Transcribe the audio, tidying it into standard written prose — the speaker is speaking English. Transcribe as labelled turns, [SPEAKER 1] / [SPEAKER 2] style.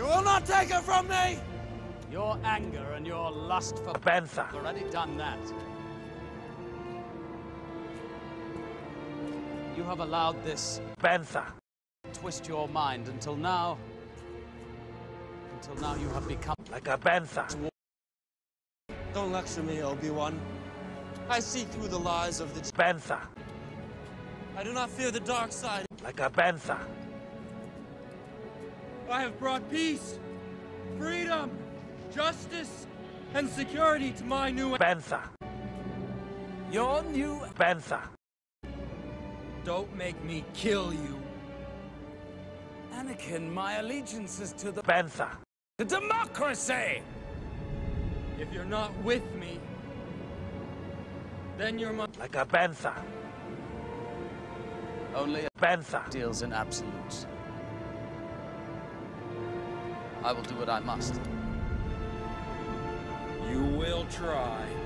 [SPEAKER 1] You will not take it from me!
[SPEAKER 2] Your anger and your lust for
[SPEAKER 3] bantha
[SPEAKER 2] have already done that. You have allowed this
[SPEAKER 3] bantha
[SPEAKER 2] twist your mind until now you have become
[SPEAKER 3] like a bantha.
[SPEAKER 1] Don't lecture me, Obi-Wan. I see through the lies of the
[SPEAKER 3] Bantha
[SPEAKER 1] I do not fear the dark side.
[SPEAKER 3] like a bantha.
[SPEAKER 1] I have brought peace, freedom, justice, and security to my new...
[SPEAKER 3] Bantha
[SPEAKER 1] Your new...
[SPEAKER 3] bantha.
[SPEAKER 1] Don't make me kill you.
[SPEAKER 2] Anakin, my allegiance is to the
[SPEAKER 3] Bantha
[SPEAKER 2] democracy!
[SPEAKER 1] If you're not with me, then you're my...
[SPEAKER 3] like a bantha.
[SPEAKER 2] Only a
[SPEAKER 3] Bantha
[SPEAKER 2] deals in absolutes. I will do what I must.
[SPEAKER 1] You will try.